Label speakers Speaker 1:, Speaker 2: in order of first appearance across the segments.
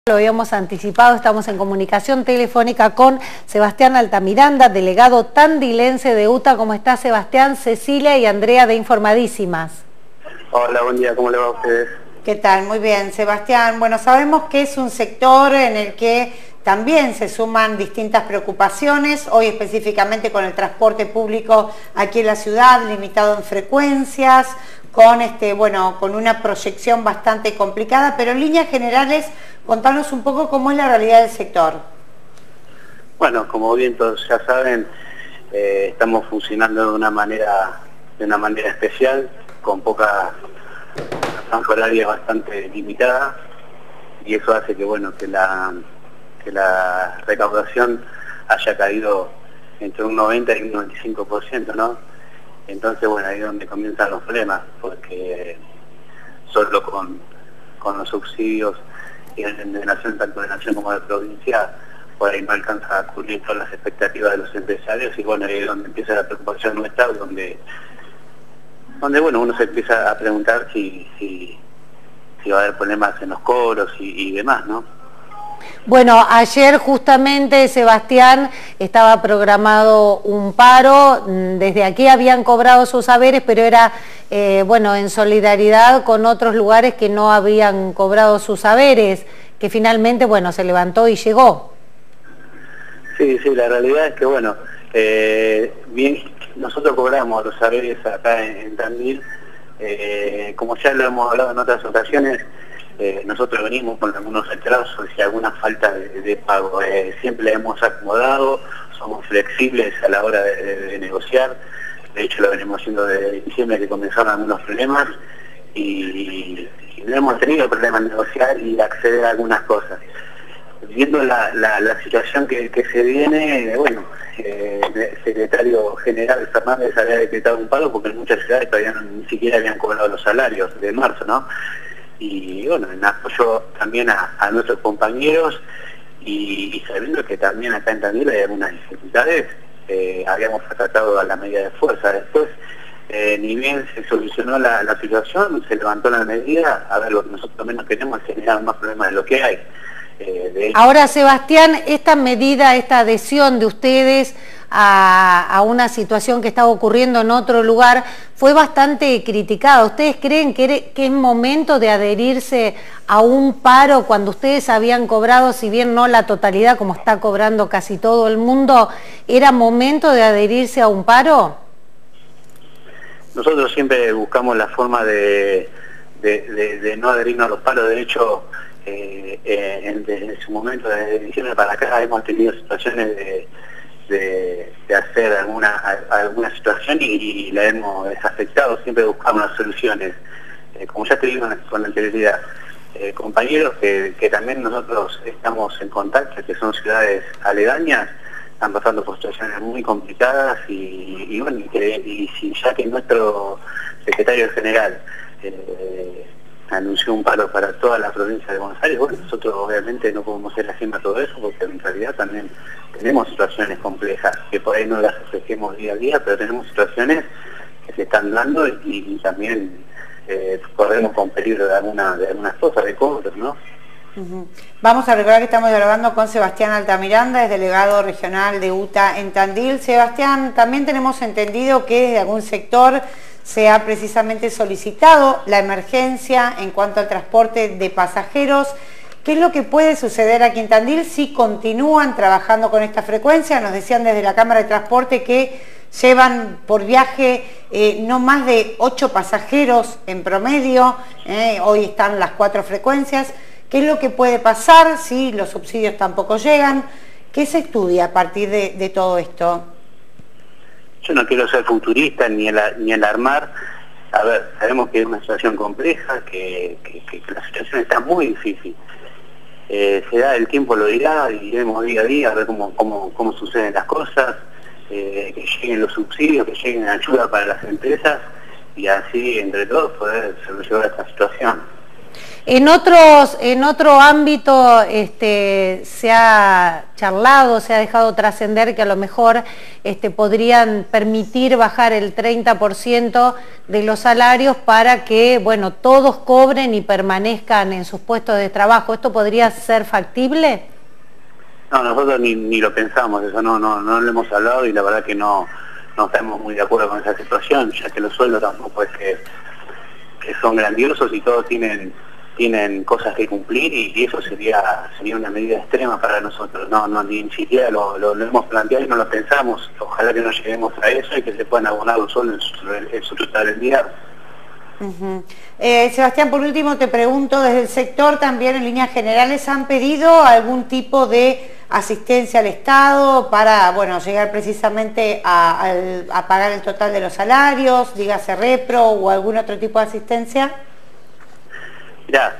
Speaker 1: Lo habíamos anticipado, estamos en comunicación telefónica con Sebastián Altamiranda, delegado tandilense de UTA. ¿Cómo está, Sebastián? Cecilia y Andrea de Informadísimas.
Speaker 2: Hola, buen día, ¿cómo le va a ustedes?
Speaker 3: ¿Qué tal? Muy bien, Sebastián. Bueno, sabemos que es un sector en el que también se suman distintas preocupaciones, hoy específicamente con el transporte público aquí en la ciudad, limitado en frecuencias, con una proyección bastante complicada, pero en líneas generales, contanos un poco cómo es la realidad del sector.
Speaker 2: Bueno, como bien todos ya saben, estamos funcionando de una manera especial, con una franja horaria bastante limitada, y eso hace que la recaudación haya caído entre un 90 y un 95%, ¿no? Entonces, bueno, ahí es donde comienzan los problemas, porque solo con los subsidios de nación, tanto de nación como de provincia, por ahí no alcanza a cubrir todas las expectativas de los empresarios, y bueno, ahí es donde empieza la preocupación nuestra, donde uno se empieza a preguntar si va a haber problemas en los cobros y demás, ¿no?
Speaker 1: Bueno, ayer justamente, Sebastián, estaba programado un paro. Desde aquí habían cobrado sus haberes, pero era en solidaridad con otros lugares que no habían cobrado sus haberes, que finalmente se levantó y llegó.
Speaker 2: Sí, la realidad es que bien, nosotros cobramos los haberes acá en Tandil, como ya lo hemos hablado en otras ocasiones. Nosotros venimos con algunos retrasos y alguna falta de pago. Siempre le hemos acomodado, somos flexibles a la hora de negociar. De hecho, lo venimos haciendo desde diciembre, que comenzaron algunos problemas, y no hemos tenido problemas en negociar y acceder a algunas cosas. Viendo la situación que se viene, el secretario general Fernández había decretado un paro porque en muchas ciudades todavía ni siquiera habían cobrado los salarios de marzo, ¿no? Y en apoyo también a nuestros compañeros, y sabiendo que también acá en Tandil hay algunas dificultades, habíamos tratado a la medida de fuerza. Después, ni bien se solucionó la situación, se levantó la medida. A ver, lo que nosotros menos queremos es generar más problemas de lo que hay.
Speaker 1: Ahora, Sebastián, esta medida, esta adhesión de ustedes a una situación que estaba ocurriendo en otro lugar fue bastante criticada. ¿Ustedes creen que es momento de adherirse a un paro cuando ustedes habían cobrado, si bien no la totalidad como está cobrando casi todo el mundo, era momento de adherirse a un paro?
Speaker 2: Nosotros siempre buscamos la forma de no adherirnos a los paros. De hecho, desde su momento, desde diciembre para acá, hemos tenido situaciones de hacer alguna situación y la hemos desafectado. Siempre buscamos las soluciones. Como ya te digo con anterioridad, compañeros que también nosotros estamos en contacto, que son ciudades aledañas, están pasando por situaciones muy complicadas, y si ya que nuestro secretario general anunció un paro para toda la provincia de Buenos Aires, nosotros obviamente no podemos ser ajeno a todo eso, porque en realidad también tenemos situaciones complejas, que por ahí no las ofrecemos día a día, pero tenemos situaciones que se están dando, y también corremos con peligro de algunas cosas, de cobros, ¿no?
Speaker 3: Vamos a recordar que estamos dialogando con Sebastián Altamiranda, es delegado regional de UTA en Tandil. Sebastián, también tenemos entendido que desde algún sector se ha precisamente solicitado la emergencia en cuanto al transporte de pasajeros. ¿Qué es lo que puede suceder aquí en Tandil si continúan trabajando con esta frecuencia? Nos decían desde la Cámara de Transporte que llevan por viaje no más de 8 pasajeros en promedio. Hoy están las 4 frecuencias. ¿Qué es lo que puede pasar si los subsidios tampoco llegan? ¿Qué se estudia a partir de todo esto?
Speaker 2: Yo no quiero ser futurista ni alarmar. A ver, sabemos que es una situación compleja, que la situación está muy difícil. El tiempo lo dirá, y iremos día a día a ver cómo suceden las cosas, que lleguen los subsidios, que lleguen ayuda para las empresas, y así entre todos poder sobrellevar esta situación.
Speaker 1: En otro ámbito se ha charlado, se ha dejado trascender que a lo mejor podrían permitir bajar el 30% de los salarios para que, bueno, todos cobren y permanezcan en sus puestos de trabajo. ¿Esto podría ser factible?
Speaker 2: No, nosotros ni lo pensamos, eso no lo hemos hablado y la verdad que no estamos muy de acuerdo con esa situación, ya que los sueldos tampoco es que son grandiosos y todos tienen cosas que cumplir y eso sería una medida extrema para nosotros. Ni siquiera lo hemos planteado y no lo pensamos. Ojalá que no lleguemos a eso y que se puedan abonar los sueldos en su totalidad.
Speaker 3: Sebastián, por último te pregunto, desde el sector también en líneas generales han pedido algún tipo de asistencia al Estado para, bueno, llegar precisamente a pagar el total de los salarios, dígase repro o algún otro tipo de asistencia.
Speaker 2: Mirá,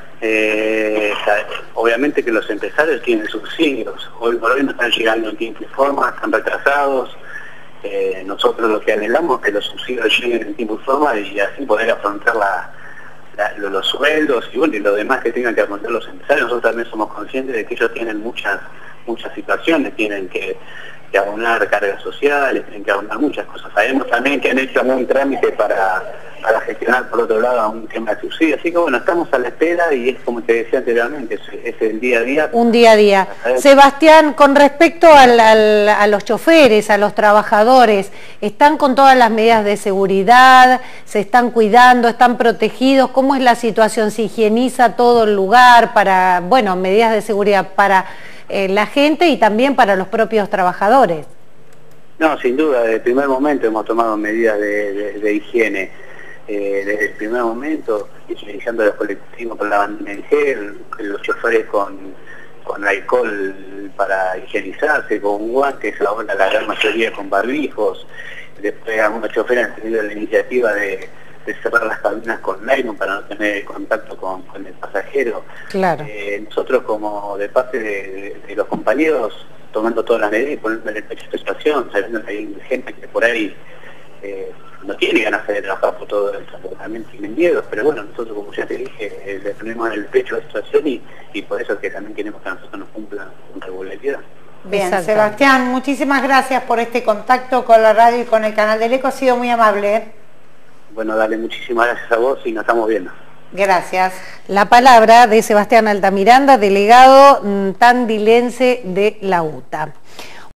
Speaker 2: obviamente que los empresarios tienen subsidios, hoy por hoy no están llegando en tiempo y forma, están retrasados. Nosotros lo que anhelamos es que los subsidios lleguen en tiempo y forma y así poder afrontar los sueldos y bueno, y lo demás que tengan que afrontar los empresarios. Nosotros también somos conscientes de que ellos tienen muchas situaciones, tienen que abonar cargas sociales, tienen que abonar muchas cosas. Sabemos también que han hecho algún trámite para gestionar por otro lado un tema de subsidio, así que bueno, estamos a la espera y es como te decía anteriormente, es el día a día.
Speaker 1: Un día a día. Sebastián, con respecto a los choferes, a los trabajadores, ¿están con todas las medidas de seguridad? ¿Se están cuidando? ¿Están protegidos? ¿Cómo es la situación? ¿Se higieniza todo el lugar para, bueno, medidas de seguridad para la gente y también para los propios trabajadores?
Speaker 2: No, sin duda, desde el primer momento hemos tomado medidas de higiene. Desde el primer momento, utilizando los colectivos con la bandina en gel, los choferes con alcohol para higienizarse, con guantes, ahora la gran mayoría con barbijos. Después algunos choferes han tenido la iniciativa de cerrar las cabinas con nylon para no tener contacto con el pasajero.
Speaker 1: Claro.
Speaker 2: Nosotros como de parte de los compañeros, tomando todas las medidas y poniendo en el pecho esta situación, sabiendo que hay gente que por ahí no tiene ganas de trabajar por todo esto, porque también tienen miedo, pero bueno, nosotros como ya te dije, le ponemos en el pecho la situación y por eso es que también queremos que a nosotros nos cumplan con regularidad.
Speaker 3: Bien, Sebastián, muchísimas gracias por este contacto con la radio y con el canal del Eco, ha sido muy amable.
Speaker 2: Bueno, dale, muchísimas gracias a vos y nos estamos viendo.
Speaker 3: Gracias.
Speaker 1: La palabra de Sebastián Altamiranda, delegado tandilense de la UTA.